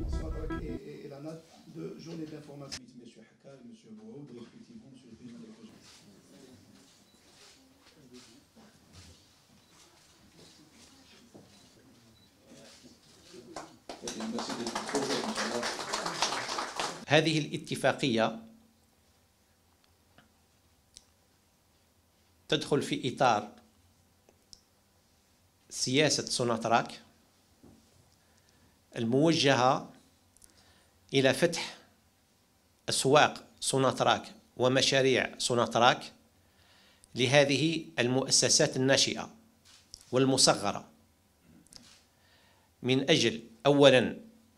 Sonatrach et la NAT de journée d'information. M. Hakal, M. Bouhoud, effectivement, sur le paiement des projets. هذه الاتفاقية تدخل في إطار سياسة سوناتراك الموجهة إلى فتح أسواق سوناتراك ومشاريع سوناتراك لهذه المؤسسات الناشئة والمصغرة، من أجل أولاً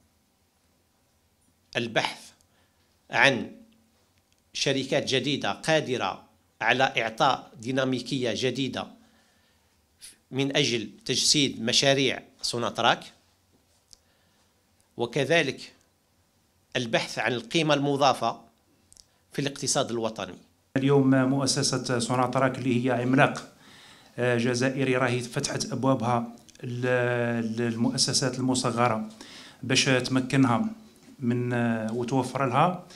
البحث عن شركات جديدة قادرة على إعطاء ديناميكية جديدة من أجل تجسيد مشاريع سوناتراك، وكذلك البحث عن القيمة المضافة في الاقتصاد الوطني. اليوم مؤسسة سوناتراك اللي هي عملاق جزائري راهي فتحت أبوابها للمؤسسات المصغرة باش تمكنها من وتوفر لها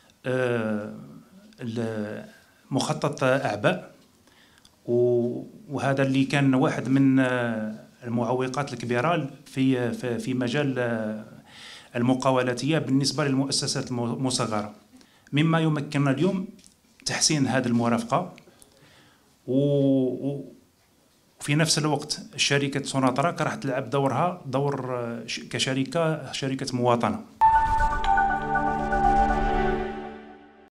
مخطط أعباء، وهذا اللي كان واحد من المعوقات الكبيرة في مجال المقاولاتية بالنسبة للمؤسسات المصغرة، مما يمكننا اليوم تحسين هذه المرافقة. وفي نفس الوقت شركة سوناتراك راح تلعب دور كشركة مواطنة.